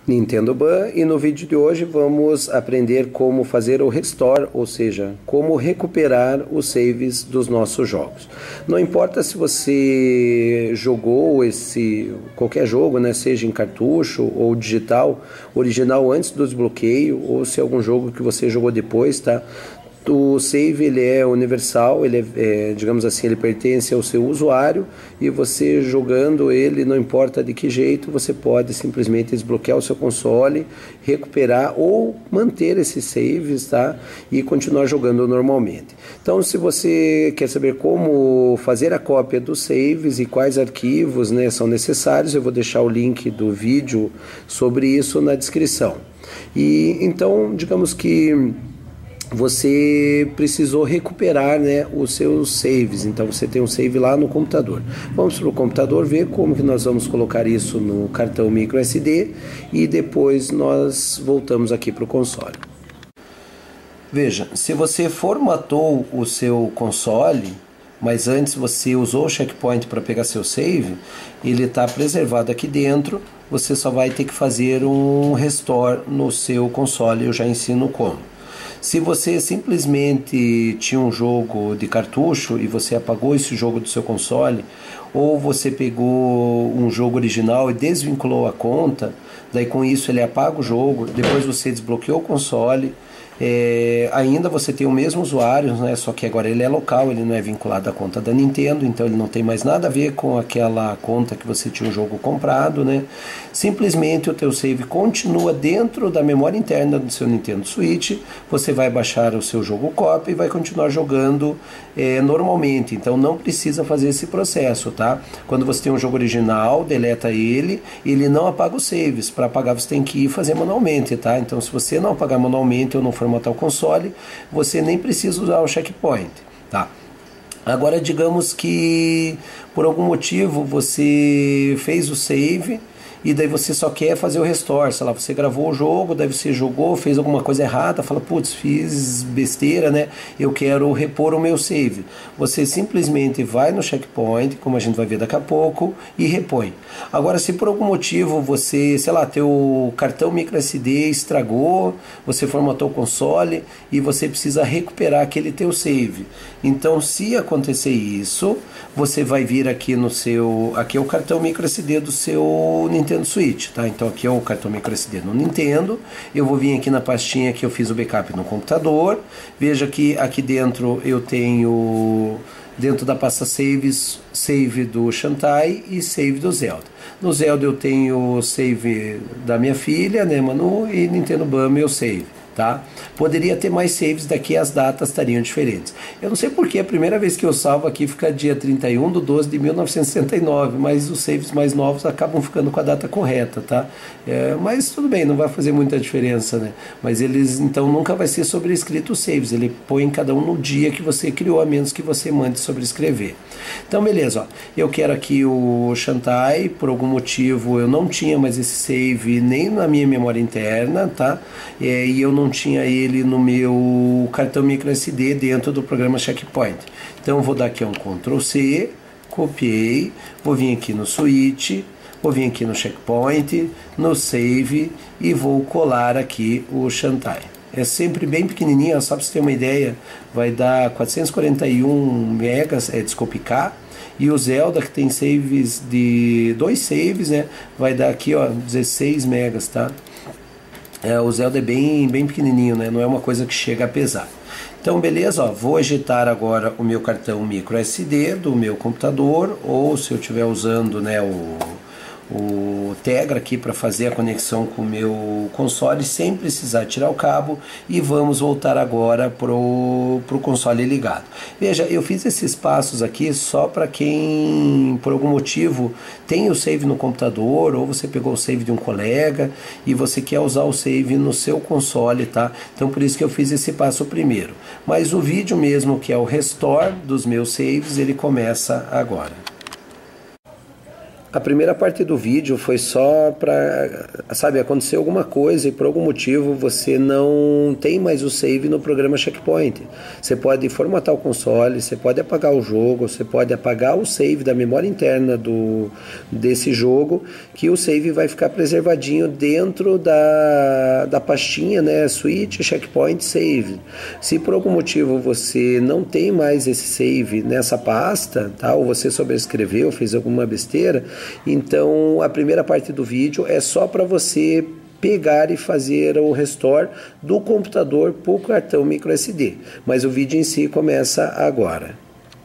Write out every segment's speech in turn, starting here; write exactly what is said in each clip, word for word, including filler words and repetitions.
Nintendo Ban, e no vídeo de hoje vamos aprender como fazer o restore, ou seja, como recuperar os saves dos nossos jogos. Não importa se você jogou esse qualquer jogo, né, seja em cartucho ou digital, original antes do desbloqueio, ou se é algum jogo que você jogou depois, tá? O save ele é universal, ele é, é, digamos assim, ele pertence ao seu usuário, e você jogando ele, não importa de que jeito, você pode simplesmente desbloquear o seu console, recuperar ou manter esses saves, tá? E continuar jogando normalmente. Então, se você quer saber como fazer a cópia dos saves e quais arquivos, né, são necessários, eu vou deixar o link do vídeo sobre isso na descrição. E então, digamos que você precisou recuperar, né, os seus saves. Então você tem um save lá no computador. Vamos para o computador ver como que nós vamos colocar isso no cartão micro S D e depois nós voltamos aqui para o console. Veja, se você formatou o seu console, mas antes você usou o checkpoint para pegar seu save, ele está preservado aqui dentro. Você só vai ter que fazer um restore no seu console. Eu já ensino como. Se você simplesmente tinha um jogo de cartucho e você apagou esse jogo do seu console, ou você pegou um jogo original e desvinculou a conta, daí com isso ele apaga o jogo, depois você desbloqueou o console, é, ainda você tem o mesmo usuário, né, só que agora ele é local, ele não é vinculado à conta da Nintendo, então ele não tem mais nada a ver com aquela conta que você tinha o jogo comprado, né? Simplesmente o teu save continua dentro da memória interna do seu Nintendo Switch, você vai baixar o seu jogo cópia e vai continuar jogando é, normalmente, então não precisa fazer esse processo, tá? Quando você tem um jogo original, deleta ele, ele não apaga os saves. Para apagar você tem que ir fazer manualmente, tá? Então se você não apagar manualmente ou não formatar o console, você nem precisa usar o checkpoint, tá? Agora digamos que por algum motivo você fez o save e daí você só quer fazer o restore, sei lá, você gravou o jogo, daí você jogou, fez alguma coisa errada, fala, putz, fiz besteira, né, eu quero repor o meu save. Você simplesmente vai no checkpoint, como a gente vai ver daqui a pouco, e repõe. Agora, se por algum motivo você, sei lá, teu cartão micro S D estragou, você formatou o console e você precisa recuperar aquele teu save. Então, se acontecer isso, você vai vir aqui no seu, aqui é o cartão micro S D do seu Nintendo Switch, tá? Então aqui é o cartão micro S D no Nintendo. Eu vou vir aqui na pastinha que eu fiz o backup no computador. Veja que aqui dentro eu tenho, dentro da pasta saves, save do Shantae e save do Zelda. No Zelda eu tenho save da minha filha, né, Manu, e Nintendo Ban meu save. Tá? Poderia ter mais saves, daqui as datas estariam diferentes. Eu não sei porque a primeira vez que eu salvo aqui fica dia trinta e um de doze de mil novecentos e sessenta e nove, mas os saves mais novos acabam ficando com a data correta, tá? É, mas tudo bem, não vai fazer muita diferença, né? Mas eles, então, nunca vai ser sobrescrito os saves, ele põe cada um no dia que você criou, a menos que você mande sobrescrever. Então, beleza, ó. Eu quero aqui o Shantae, por algum motivo eu não tinha mais esse save nem na minha memória interna, tá? É, e eu não tinha ele no meu cartão micro S D dentro do programa Checkpoint. Então eu vou dar aqui um control C, copiei, vou vir aqui no Switch, vou vir aqui no Checkpoint, no Save e vou colar aqui o Shantae. É sempre bem pequenininho, só para você ter uma ideia, vai dar quatrocentos e quarenta e um megas, é, desculpe, K, e o Zelda, que tem saves de dois saves, né, vai dar aqui, ó, dezesseis megas, tá? É, o Zelda é bem, bem pequenininho, né? Não é uma coisa que chega a pesar. Então, beleza, ó, vou agitar agora o meu cartão micro S D do meu computador, ou se eu estiver usando, né, o, o Tegra aqui para fazer a conexão com o meu console sem precisar tirar o cabo, e vamos voltar agora pro, pro console ligado. Veja, eu fiz esses passos aqui só para quem por algum motivo tem o save no computador, ou você pegou o save de um colega e você quer usar o save no seu console, tá? Então por isso que eu fiz esse passo primeiro. Mas o vídeo mesmo, que é o restore dos meus saves, ele começa agora. A primeira parte do vídeo foi só para, sabe, acontecer alguma coisa e por algum motivo você não tem mais o save no programa Checkpoint. Você pode formatar o console, você pode apagar o jogo, você pode apagar o save da memória interna do, desse jogo, que o save vai ficar preservadinho dentro da, da pastinha, né, Switch Checkpoint Save. Se por algum motivo você não tem mais esse save nessa pasta, tá, ou você sobrescreveu, fez alguma besteira, então a primeira parte do vídeo é só para você pegar e fazer o restore do computador para o cartão microSD, mas o vídeo em si começa agora.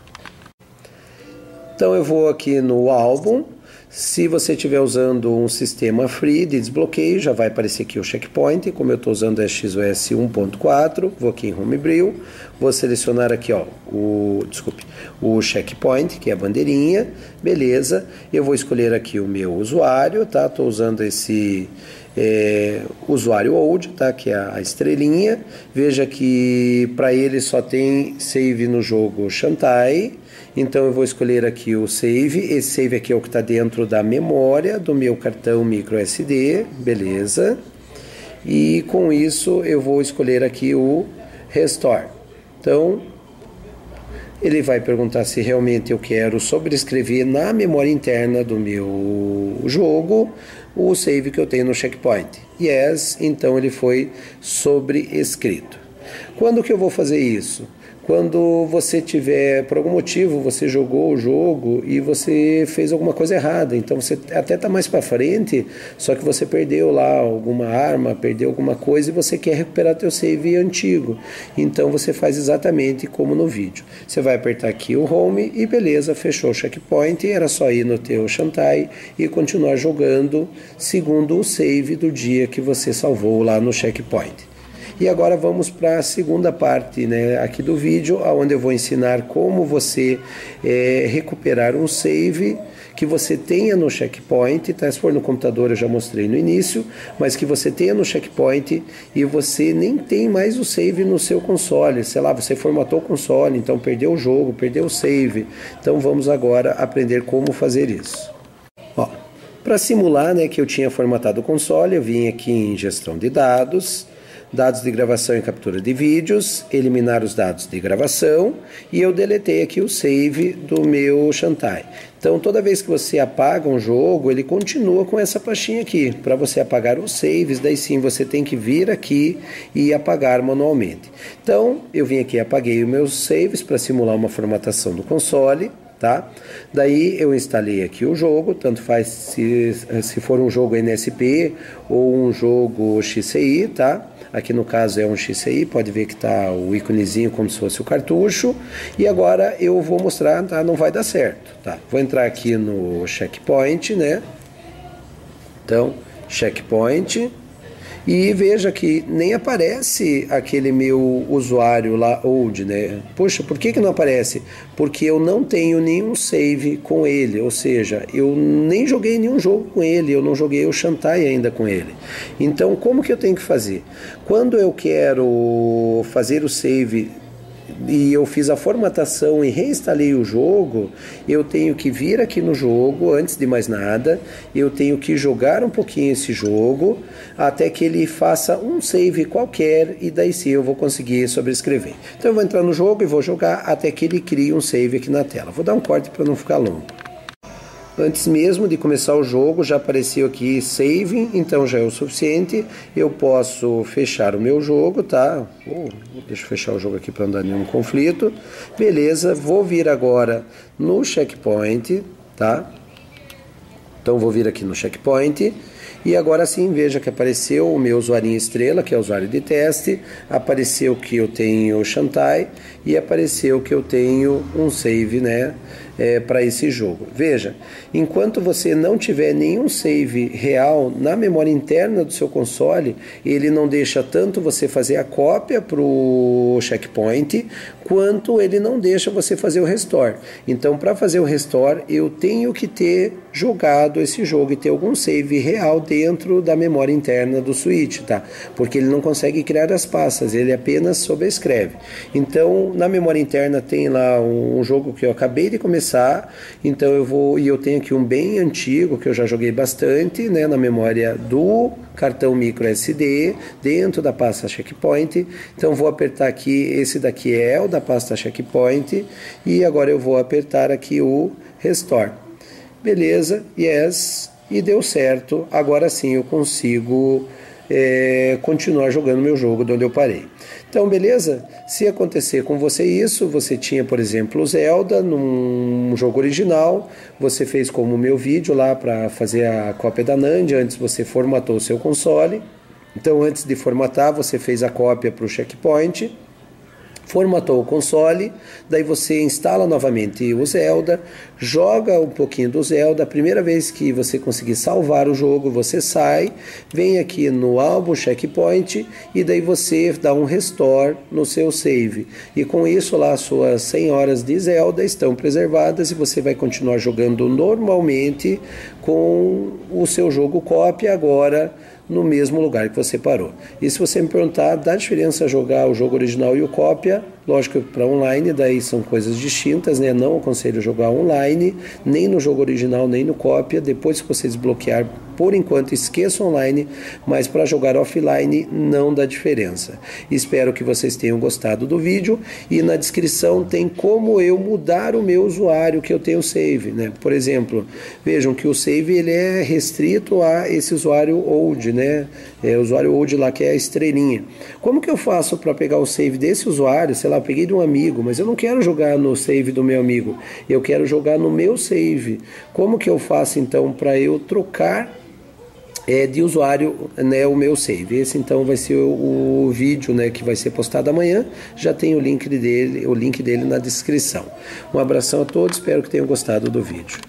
Então eu vou aqui no álbum. Se você estiver usando um sistema free de desbloqueio, já vai aparecer aqui o checkpoint. Como eu estou usando X O S um ponto quatro, vou aqui em Homebrew, vou selecionar aqui, ó, o, desculpe, o checkpoint, que é a bandeirinha, beleza. Eu vou escolher aqui o meu usuário, tá? Estou usando esse é, usuário old, tá? Que é a estrelinha. Veja que para ele só tem save no jogo Shantae. Então eu vou escolher aqui o save, esse save aqui é o que está dentro da memória do meu cartão microSD, beleza. E com isso eu vou escolher aqui o restore. Então ele vai perguntar se realmente eu quero sobrescrever na memória interna do meu jogo o save que eu tenho no checkpoint. Yes, então ele foi sobrescrito. Quando que eu vou fazer isso? Quando você tiver, por algum motivo, você jogou o jogo e você fez alguma coisa errada, então você até está mais para frente, só que você perdeu lá alguma arma, perdeu alguma coisa e você quer recuperar teu save antigo. Então você faz exatamente como no vídeo. Você vai apertar aqui o Home e beleza, fechou o checkpoint, era só ir no teu Shantae e continuar jogando segundo o save do dia que você salvou lá no checkpoint. E agora vamos para a segunda parte, né, aqui do vídeo, onde eu vou ensinar como você é, recuperar um save que você tenha no checkpoint, tá? Se for no computador eu já mostrei no início, mas que você tenha no checkpoint e você nem tem mais o save no seu console, sei lá, você formatou o console, então perdeu o jogo, perdeu o save. Então vamos agora aprender como fazer isso. Ó, para simular, né, que eu tinha formatado o console, eu vim aqui em gestão de dados, dados de gravação e captura de vídeos, eliminar os dados de gravação e eu deletei aqui o save do meu Shantae. Então toda vez que você apaga um jogo, ele continua com essa pastinha aqui. Para você apagar os saves, daí sim você tem que vir aqui e apagar manualmente. Então eu vim aqui e apaguei os meus saves para simular uma formatação do console. Tá? Daí eu instalei aqui o jogo, tanto faz se, se for um jogo N S P ou um jogo X C I, tá? Aqui no caso é um X C I, pode ver que tá o íconezinho como se fosse o cartucho. E agora eu vou mostrar, tá? Não vai dar certo, tá? Vou entrar aqui no checkpoint, né? Então, checkpoint. E veja que nem aparece aquele meu usuário lá, old, né? Poxa, por que que não aparece? Porque eu não tenho nenhum save com ele, ou seja, eu nem joguei nenhum jogo com ele, eu não joguei o Shantae ainda com ele. Então, como que eu tenho que fazer? Quando eu quero fazer o save e eu fiz a formatação e reinstalei o jogo, eu tenho que vir aqui no jogo, antes de mais nada, eu tenho que jogar um pouquinho esse jogo, até que ele faça um save qualquer, e daí sim eu vou conseguir sobrescrever. Então eu vou entrar no jogo e vou jogar até que ele crie um save aqui na tela. Vou dar um corte para não ficar longo. Antes mesmo de começar o jogo já apareceu aqui Saving, então já é o suficiente. Eu posso fechar o meu jogo, tá? Oh, deixa eu fechar o jogo aqui para não dar nenhum conflito. Beleza, vou vir agora no checkpoint, tá? Então vou vir aqui no checkpoint. E agora sim, veja que apareceu o meu usuário estrela, que é o usuário de teste, apareceu que eu tenho Shantae e apareceu que eu tenho um save, né, é, para esse jogo. Veja, enquanto você não tiver nenhum save real na memória interna do seu console, ele não deixa tanto você fazer a cópia para o checkpoint, quanto ele não deixa você fazer o restore. Então, para fazer o restore, eu tenho que ter jogado esse jogo e ter algum save real dentro da memória interna do Switch, tá? Porque ele não consegue criar as pastas, ele apenas sobrescreve. Então, na memória interna tem lá um jogo que eu acabei de começar acessar. Então eu vou, e eu tenho aqui um bem antigo que eu já joguei bastante, né, na memória do cartão micro S D, dentro da pasta Checkpoint. Então vou apertar aqui, esse daqui é o da pasta Checkpoint, e agora eu vou apertar aqui o Restore. Beleza, yes, e deu certo. Agora sim eu consigo é, continuar jogando meu jogo de onde eu parei. Então, beleza? Se acontecer com você isso, você tinha, por exemplo, o Zelda num jogo original, você fez como o meu vídeo lá para fazer a cópia da NAND, antes você formatou o seu console. Então, antes de formatar, você fez a cópia para o Checkpoint, formatou o console, daí você instala novamente o Zelda, joga um pouquinho do Zelda. A primeira vez que você conseguir salvar o jogo, você sai, vem aqui no álbum Checkpoint e daí você dá um restore no seu save. E com isso lá suas cem horas de Zelda estão preservadas e você vai continuar jogando normalmente com o seu jogo cópia agora no mesmo lugar que você parou. E se você me perguntar, dá diferença jogar o jogo original e o cópia? Lógico que para online, daí são coisas distintas, né? Não aconselho jogar online, nem no jogo original, nem no cópia. Depois que você desbloquear, por enquanto, esqueça online, mas para jogar offline não dá diferença. Espero que vocês tenham gostado do vídeo, e na descrição tem como eu mudar o meu usuário que eu tenho save, né? Por exemplo, vejam que o save ele é restrito a esse usuário old, né? É o usuário old lá que é a estrelinha. Como que eu faço para pegar o save desse usuário? Sei lá, peguei de um amigo, mas eu não quero jogar no save do meu amigo, eu quero jogar no meu save. Como que eu faço então para eu trocar é, de usuário, né, o meu save? Esse então vai ser o, o vídeo, né, que vai ser postado amanhã. Já tem o link dele, o link dele na descrição. Um abração a todos, espero que tenham gostado do vídeo.